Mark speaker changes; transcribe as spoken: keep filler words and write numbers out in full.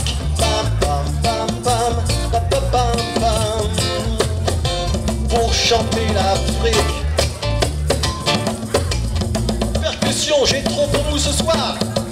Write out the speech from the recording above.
Speaker 1: musique. Pam pam pam pam pam pam pam pam. Pour chanter l'Afrique. Percussion, j'ai trop pour vous ce soir.